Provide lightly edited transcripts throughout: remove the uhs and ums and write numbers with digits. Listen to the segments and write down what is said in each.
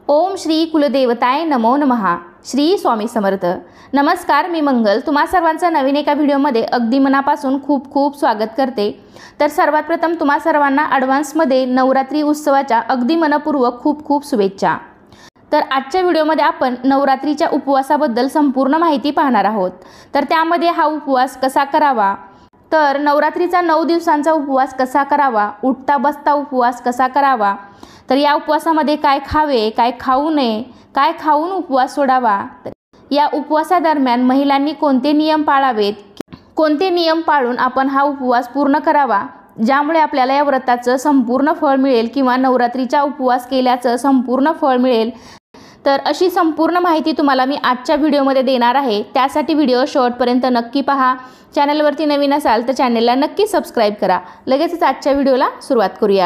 ओम श्री कुलदेवताय नमो नमः। श्री स्वामी समर्थ। नमस्कार, मी मंगल तुम्हा सर्वांचं नवीन एका व्हिडिओमध्ये अगदी मनापासून खूप खूप स्वागत करते। तर सर्वात प्रथम तुम्हा सर्वांना ॲडव्हान्समध्ये नवरात्री उत्सवाच्या अगदी मनपूर्वक खूप खूप शुभेच्छा। तर आजच्या व्हिडिओमध्ये आपण नवरात्रीच्या उपवासाबद्दल संपूर्ण माहिती पाहणार आहोत। तर त्यामध्ये हा उपवास कसा करावा, तर नवरात्रीचा 9 दिवसांचा उपवास कसा करावा, उठता बसता उपवास कसा करावा, तर या उपवासामध्ये काय खावे, काय खाऊ नये, काय खाऊन उपवास सोडावा, या उपवासादरम्यान महिलांनी कोणते नियम पाळावेत, कोणते नियम पाळून आपण हा उपवास पूर्ण करावा, ज्यामुळे आपल्याला या व्रताचं संपूर्ण फळ मिळेल किंवा नवरात्रीचा उपवास केल्याचं संपूर्ण फळ मिळेल। तर अशी संपूर्ण माहिती तुम्हाला मी आजच्या व्हिडिओमध्ये देणार आहे। त्यासाठी व्हिडिओ शेवटपर्यंत नक्की पहा। चॅनलवरती नवीन असाल तर चॅनलला नक्की सबस्क्राईब करा। लगेचच आजच्या व्हिडिओला सुरुवात करूयात।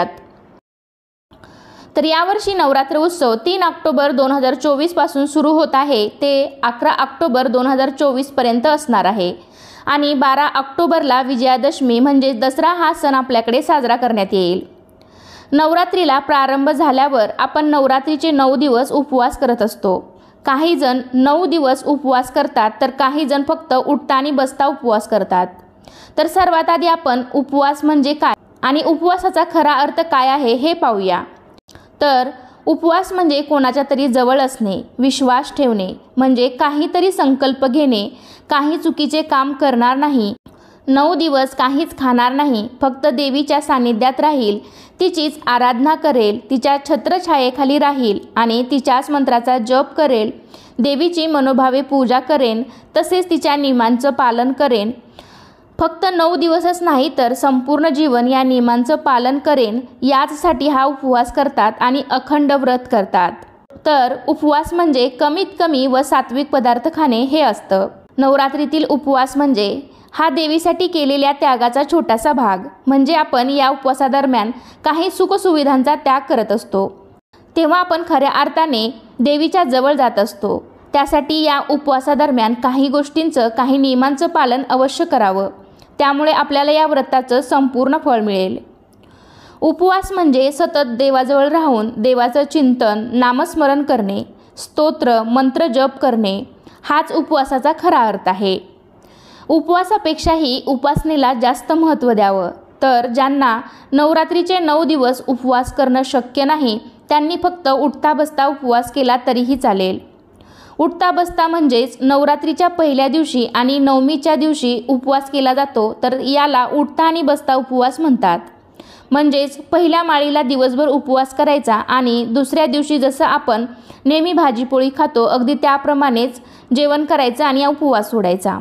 तर यावर्षी नवरात्र उत्सव 3 ऑक्टोबर 2024 पासून सुरू होत आहे ते 11 ऑक्टोबर 2024 पर्यंत असणार आहे आणि 12 ऑक्टोबरला विजयादशमी म्हणजे दसरा हा सण आपल्याकडे साजरा करण्यात येईल। नवरात्रीला प्रारंभ झाल्यावर आपण नवरात्रीचे 9 दिवस उपवास करत असतो। काही जण 9 दिवस उपवास करतात तर काही जण फक्त उठता आणि बसता उपवास करतात। तर सर्वात आधी आपण उपवास म्हणजे काय आणि उपवासाचा खरा अर्थ काय आहे हे पाहूया। तर उपवास म्हणजे कोणाच्या तरी जवळ असणे, विश्वास ठेवणे, म्हणजे काहीतरी संकल्प घेणे, काही चुकीचे काम करणार नाही, 9 दिवस काहीच खाणार नाही, फक्त देवीच्या सानिध्यात राहील, तिचीच आराधना करेल, तिच्या छत्रछायेखाली राहील आणि तिच्याच मंत्राचा जप करेल, देवीची मनोभावे पूजा करेन, तसेच तिच्या नियमांचं पालन करेन, फक्त 9 दिवसच नाही तर संपूर्ण जीवन या नियमांचं पालन करेन, याचसाठी हा उपवास करतात आणि अखंड व्रत करतात। तर उपवास म्हणजे कमीत कमी व सात्विक पदार्थ खाणे हे असतं। नवरात्रीतील उपवास म्हणजे हा देवीसाठी केलेल्या त्यागाचा छोटासा भाग, म्हणजे आपण या उपवासादरम्यान काही सुखसुविधांचा त्याग करत असतो, तेव्हा आपण खऱ्या अर्थाने देवीच्या जवळ जात असतो। त्यासाठी या उपवासादरम्यान काही गोष्टींचं, काही नियमांचं पालन अवश्य करावं, त्यामुळे आपल्याला या व्रताचं संपूर्ण फळ मिळेल। उपवास म्हणजे सतत देवाजवळ राहून देवाचं चिंतन, नामस्मरण करणे, स्तोत्र मंत्र जप करणे, हाच उपवासाचा खरा अर्थ आहे। उपवासापेक्षाही उपासनेला जास्त महत्त्व द्यावं। तर ज्यांना नवरात्रीचे 9 दिवस उपवास करणं शक्य नाही त्यांनी फक्त उठता बसता उपवास केला तरीही चालेल। उठता बसता म्हणजेच नवरात्रीच्या पहिल्या दिवशी आणि नवमीच्या दिवशी उपवास केला जातो, तर याला उठता आणि बसता उपवास म्हणतात। म्हणजेच पहिल्या माळीला दिवसभर उपवास करायचा आणि दुसऱ्या दिवशी जसं आपण नेहमी भाजीपोळी खातो अगदी त्याप्रमाणेच जेवण करायचं आणि उपवास सोडायचा।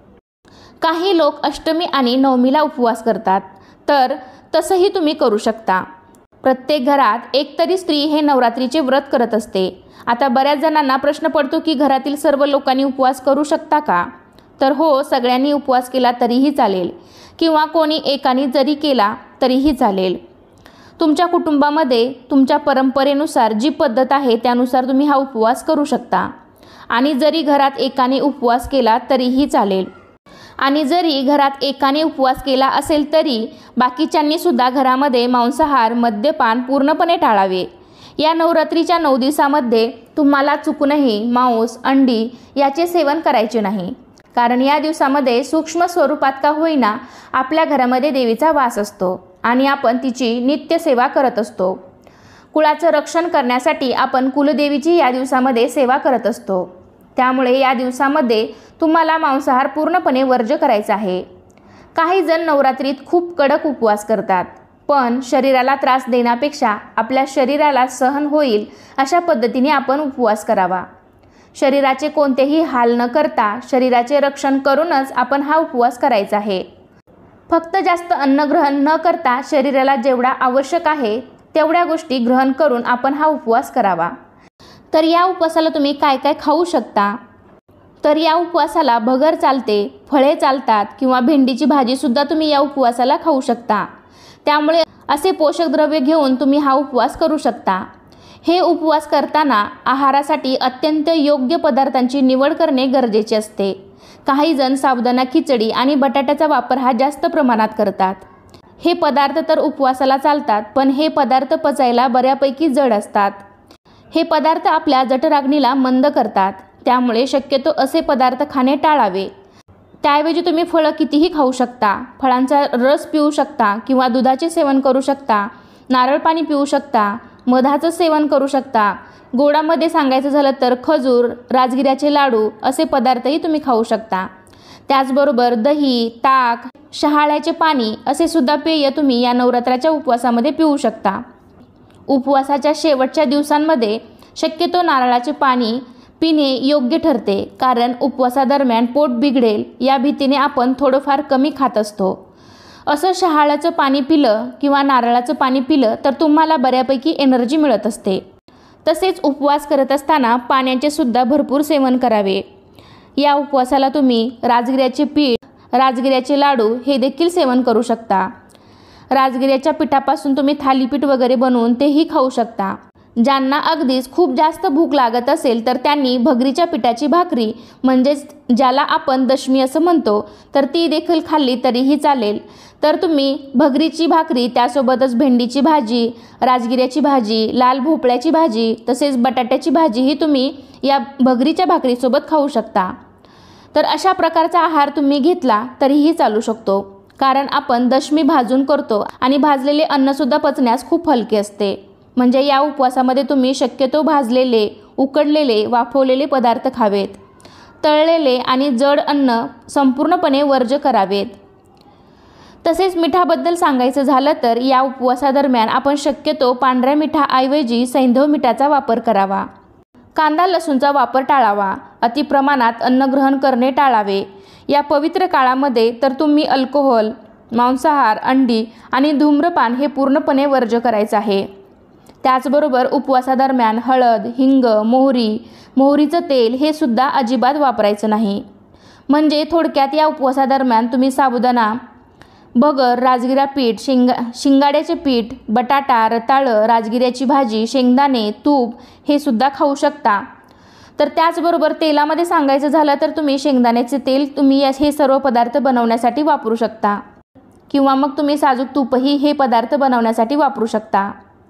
काही लोक अष्टमी आणि नवमीला उपवास करतात, तर तसंही तुम्ही करू शकता। प्रत्येक घरात एकतरी स्त्री हे नवरात्रीचे व्रत करत असते। आता बऱ्याच जणांना प्रश्न पडतो की घरातील सर्व लोकांनी उपवास करू शकता का? तर हो, सगळ्यांनी उपवास केला तरीही चालेल किंवा कोणी एकाने जरी केला तरीही चालेल। तुमच्या कुटुंबामध्ये तुमच्या परंपरेनुसार जी पद्धत आहे त्यानुसार तुम्ही हा उपवास करू शकता आणि जरी घरात एकाने उपवास केला तरीही चालेल आणि जरी घरात एकाने उपवास केला असेल तरी बाकीच्यांनी सुद्धा घरामध्ये मांसाहार, मद्यपान पूर्णपणे टाळावे। या नवरात्रीच्या 9 दिवसामध्ये तुम्हाला चुकूनही मांस, अंडी याचे सेवन करायचे नाही, कारण या दिवसामध्ये सूक्ष्म स्वरूपात का होईना आपल्या घरामध्ये देवीचा वास असतो आणि आपण तिची नित्य सेवा करत असतो। कुळाचं रक्षण करण्यासाठी आपण कुलदेवीची या दिवसामध्ये सेवा करत असतो, त्यामुळे या दिवसामध्ये तुम्हाला मांसाहार पूर्णपणे वर्ज्य करायचा आहे। काही जण नवरात्रीत खूप कडक उपवास करतात, पण शरीराला त्रास देण्यापेक्षा आपल्या शरीराला सहन होईल अशा पद्धतीने आपण उपवास करावा। शरीराचे कोणतेही हाल न करता शरीराचे रक्षण करूनच आपण हा उपवास करायचा आहे। फक्त जास्त अन्न ग्रहण न करता शरीराला जेवढा आवश्यक आहे तेवढ्या गोष्टी ग्रहण करून आपण हा उपवास करावा। तर या उपवासाला तुम्ही काय काय खाऊ शकता, तर या उपवासाला भगर चालते, फळे चालतात किंवा भेंडीची भाजीसुद्धा तुम्ही या उपवासाला खाऊ शकता। त्यामुळे असे पोषक द्रव्य घेऊन तुम्ही हा उपवास करू शकता। हे उपवास करताना आहारासाठी अत्यंत योग्य पदार्थांची निवड करणे गरजेचे असते। काही जण साबुदाणा खिचडी आणि बटाट्याचा वापर हा जास्त प्रमाणात करतात। हे पदार्थ तर उपवासाला चालतात, पण हे पदार्थ पचायला बऱ्यापैकी जड असतात। हे पदार्थ आपल्या जठराग्नीला मंद करतात, त्यामुळे शक्यतो असे पदार्थ खाणे टाळावे। त्याऐवजी तुम्ही फळं कितीही खाऊ शकता, फळांचा रस पिऊ शकता किंवा दुधाचे सेवन करू शकता, नारळ पाणी पिऊ शकता, मधाचं सेवन करू शकता। गोडामध्ये सांगायचं झालं तर खजूर, राजगिऱ्याचे लाडू असे पदार्थही तुम्ही खाऊ शकता। त्याचबरोबर दही, ताक, शहाळ्याचे पाणी असे सुद्धा पेय तुम्ही या नवरात्राच्या उपवासामध्ये पिऊ शकता। उपवासाच्या शेवटच्या दिवसांमध्ये शक्यतो नारळाचे पाणी पिणे योग्य ठरते, कारण उपवासादरम्यान पोट बिघडेल या भीतीने आपण थोडंफार कमी खात असतो। असं शहाळ्याचं पाणी पिलं किंवा नारळाचं पाणी पिलं तर तुम्हाला बऱ्यापैकी एनर्जी मिळत असते। तसेच उपवास करत असताना पाण्याचे सुद्धा भरपूर सेवन करावे। या उपवासाला तुम्ही राजगिऱ्याचे पीठ, राजगिऱ्याचे लाडू हे देखील सेवन करू शकता। राजगिऱ्याच्या पिठापासून तुम्ही थालीपीठ वगैरे बनवून तेही खाऊ शकता। ज्यांना अगदीच खूप जास्त भूक लागत असेल तर त्यांनी भगरीच्या पिठाची भाकरी म्हणजेच ज्याला आपण दशमी असं म्हणतो तर ती देखील खाल्ली तरीही चालेल। तर तुम्ही भगरीची भाकरी त्यासोबतच भेंडीची भाजी, राजगिऱ्याची भाजी, लाल भोपळ्याची भाजी तसेच बटाट्याची भाजीही तुम्ही या भगरीच्या भाकरीसोबत खाऊ शकता। तर अशा प्रकारचा आहार तुम्ही घेतला तरीही चालू शकतो, कारण आपण दशमी भाजून करतो आणि भाजलेले अन्नसुद्धा पचण्यास खूप हलके असते। म्हणजे या उपवासामध्ये तुम्ही शक्यतो भाजलेले, उकडलेले, वाफवलेले पदार्थ खावेत। तळलेले आणि जड अन्न संपूर्णपणे वर्ज्य करावेत। तसेच मिठाबद्दल सांगायचं झालं तर या उपवासादरम्यान आपण शक्यतो पांढऱ्या मिठाऐवजी सैंधव मिठाचा वापर करावा। कांदा लसूणचा वापर टाळावा। अतिप्रमाणात अन्न ग्रहण करणे टाळावे। या पवित्र काळामध्ये तर तुम्ही अल्कोहोल, मांसाहार, अंडी आणि धूम्रपान हे पूर्णपणे वर्ज्य करायचं आहे। त्याचबरोबर उपवासादरम्यान हळद, हिंग, मोहरीचं तेल हे सुद्धा अजिबात वापरायचं नाही। म्हणजे थोडक्यात या उपवासादरम्यान तुम्ही साबुदाणा, भगर, राजगिरा पीठ, शिंगाड्याचे पीठ, बटाटा, रताळं, राजगिऱ्याची भाजी, शेंगदाणे, तूप हे सुद्धा खाऊ शकता। तर त्याचबरोबर तेलामध्ये सांगायचं झालं तर तुम्ही शेंगदाण्याचे तेल तुम्ही हे सर्व पदार्थ बनवण्यासाठी वापरू शकता, किंवा मग तुम्ही साजूक तूपही हे पदार्थ बनवण्यासाठी वापरू शकता।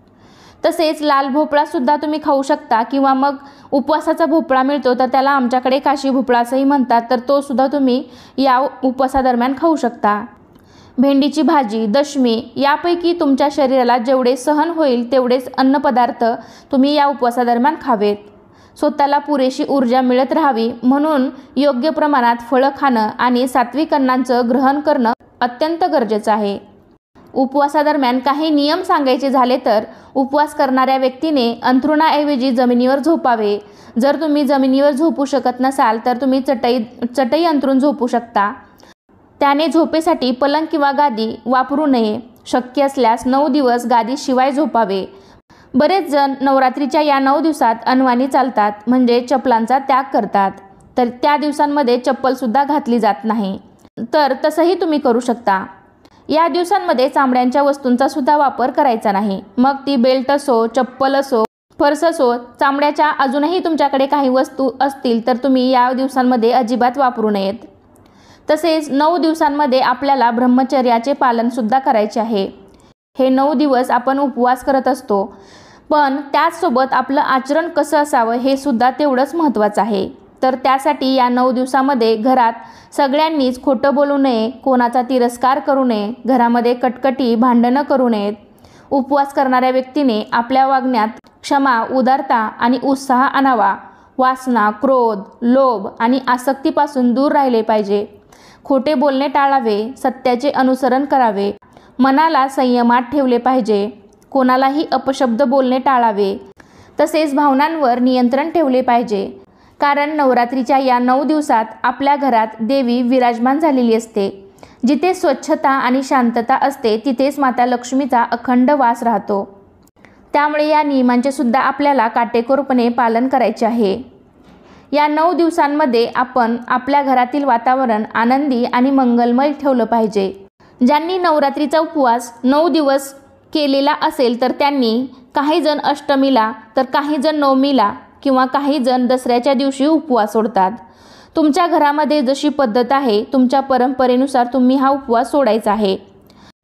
तसेच लाल भोपळा सुद्धा तुम्ही खाऊ शकता, किंवा मग उपवासाचा भोपळा मिळतो तर त्याला आमच्याकडे काशी भोपळा असंही म्हणतात, तर तो सुद्धा तुम्ही या उपवासादरम्यान खाऊ शकता। भेंडीची भाजी, दशमी यापैकी तुमच्या शरीराला जेवढे सहन होईल तेवढेच अन्नपदार्थ तुम्ही या उपवासादरम्यान खावेत। स्वतःला पुरेशी ऊर्जा मिळत राहावी म्हणून योग्य प्रमाणात फळं खाणं आणि सात्विक अन्नांचं ग्रहण करणं अत्यंत गरजेचं आहे। उपवासादरम्यान काही नियम सांगायचे झाले तर उपवास करणाऱ्या व्यक्तीने अंथरुणाऐवजी जमिनीवर झोपावे। जर तुम्ही जमिनीवर झोपू शकत नसाल तर तुम्ही चटई अंथरून झोपू शकता। त्याने झोपेसाठी पलंग किंवा गादी वापरू नये। शक्य असल्यास 9 दिवस गादीशिवाय झोपावे। बरेच जण नवरात्रीच्या या 9 दिवसात अनवाणी चालतात, म्हणजे चपलांचा त्याग करतात, तर त्या दिवसांमध्ये चप्पलसुद्धा घातली जात नाही। तर तसंही तुम्ही करू शकता। या दिवसांमध्ये चामड्यांच्या वस्तूंचा सुद्धा वापर करायचा नाही। मग ती बेल्ट असो, चप्पल असो, पर्स असो, चामड्याच्या अजूनही तुमच्याकडे काही वस्तू असतील तर तुम्ही या दिवसांमध्ये अजिबात वापरू नयेत। तसेच 9 दिवसांमध्ये आपल्याला ब्रह्मचर्याचे पालनसुद्धा करायचे आहे। हे 9 दिवस आपण उपवास करत असतो, पण त्याचसोबत आपलं आचरण कसं असावं हे सुद्धा तेवढंच महत्त्वाचं आहे। तर त्यासाठी या 9 दिवसामध्ये घरात सगळ्यांनीच खोटं बोलू नये, कोणाचा तिरस्कार करू नये, घरामध्ये कटकटी, भांडणं करू नयेत। उपवास करणाऱ्या व्यक्तीने आपल्या वागण्यात क्षमा, उदारता आणि उत्साह आणावा। वासना, क्रोध, लोभ आणि आसक्तीपासून दूर राहिले पाहिजे। खोटे बोलणे टाळावे, सत्याचे अनुसरण करावे, मनाला संयमात ठेवले पाहिजे, कोणालाही अपशब्द बोलणे टाळावे, तसेच भावनांवर नियंत्रण ठेवले पाहिजे। कारण नवरात्रीच्या या 9 दिवसात आपल्या घरात देवी विराजमान झालेली असते। जिथे स्वच्छता आणि शांतता असते तिथेच माता लक्ष्मीचा अखंड वास राहतो। त्यामुळे या नियमांचे सुद्धा आपल्याला काटेकोरपणे पालन करायचे आहे। या 9 दिवसांमध्ये आपण आपल्या घरातील वातावरण आनंदी आणि मंगलमय ठेवलं पाहिजे। ज्यांनी नवरात्रीचा उपवास 9 दिवस केलेला असेल तर त्यांनी काही जण अष्टमीला, तर काही जण नवमीला किंवा काही जण दसऱ्याच्या दिवशी उपवास सोडतात। तुमच्या घरामध्ये जशी पद्धत आहे, तुमच्या परंपरेनुसार तुम्ही हा उपवास सोडायचा आहे।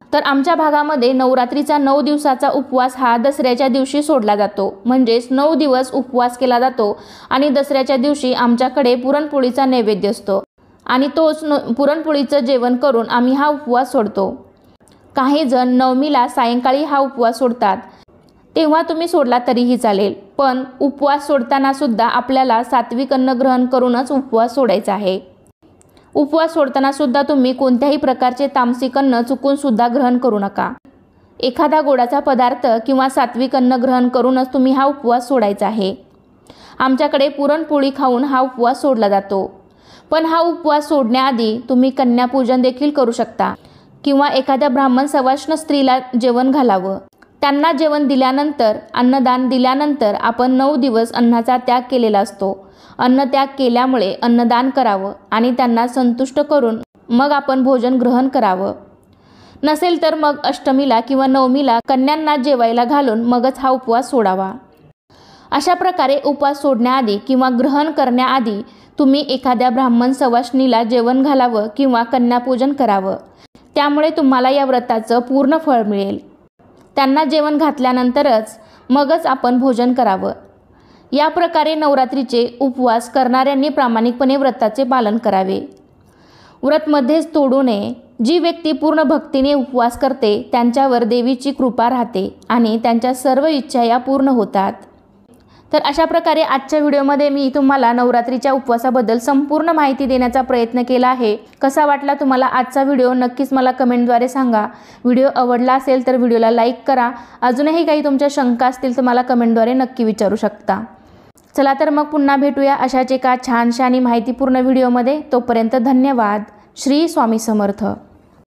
तर आमच्या भागामध्ये नवरात्रीचा 9 दिवसाचा उपवास हा दसऱ्याच्या दिवशी सोडला जातो, म्हणजेच 9 दिवस उपवास केला जातो आणि दसऱ्याच्या दिवशी आमच्याकडे पुरणपोळीचा नैवेद्य असतो आणि तोच पुरणपोळीचं जेवण करून आम्ही हा उपवास सोडतो। काही जण नवमीला सायंकाळी हा उपवास सोडतात, तेव्हा तुम्ही सोडला तरीही चालेल, पण उपवास सोडताना सुद्धा आपल्याला सात्विक अन्न ग्रहण करूनच उपवास सोडायचा आहे। उपवास सोडताना सुद्धा तुम्ही कोणत्याही प्रकारचे तामसिक अन्न चुकून सुद्धा ग्रहण करू नका। एखादा गोडाचा पदार्थ किंवा सात्विक अन्न ग्रहण करूनच तुम्ही हा उपवास सोडायचा आहे। आमच्याकडे पुरणपोळी खाऊन हा उपवास सोडला जातो, पण हा उपवास सोडण्याआधी तुम्ही कन्यापूजन देखील करू शकता किंवा एखाद्या ब्राह्मण सवाष्ण स्त्रीला जेवण घालावं। त्यांना जेवण दिल्यानंतर, अन्नदान दिल्यानंतर आपण 9 दिवस अन्नाचा त्याग केलेला असतो। अन्न त्याग केल्यामुळे अन्नदान करावं आणि त्यांना संतुष्ट करून मग आपण भोजन ग्रहण करावं। नसेल तर मग अष्टमीला किंवा नवमीला कन्यांना जेवायला घालून मगच हा उपवास सोडावा। अशा प्रकारे उपवास सोडण्याआधी किंवा ग्रहण करण्याआधी तुम्ही एखाद्या ब्राह्मण सवाष्णीला जेवण घालावं किंवा कन्यापूजन करावं, त्यामुळे तुम्हाला या व्रताचं पूर्ण फळ मिळेल। त्यांना जेवण घातल्यानंतरच मगच आपण भोजन करावं। या प्रकारे नवरात्रीचे उपवास करणाऱ्यांनी प्रामाणिकपणे व्रताचे पालन करावे। व्रत मध्येच तोडू नये। जी व्यक्ती पूर्ण भक्तीने उपवास करते त्यांच्यावर देवीची कृपा राहते आणि त्यांच्या सर्व इच्छा या पूर्ण होतात। तर अशा प्रकारे आजच्या व्हिडिओमध्ये मी तुम्हाला नवरात्रीच्या उपवासाबद्दल संपूर्ण माहिती देण्याचा प्रयत्न केला आहे। कसा वाटला तुम्हाला आजचा व्हिडिओ नक्कीच मला कमेंटद्वारे सांगा। व्हिडिओ आवडला असेल तर व्हिडिओला लाईक करा। अजूनही काही तुमच्या शंका असतील तर मला कमेंटद्वारे नक्की विचारू शकता। चला तर मग पुन्हा भेटूया अशाच एका छानशा आणि माहितीपूर्ण व्हिडिओमध्ये। तोपर्यंत धन्यवाद। श्री स्वामी समर्थ।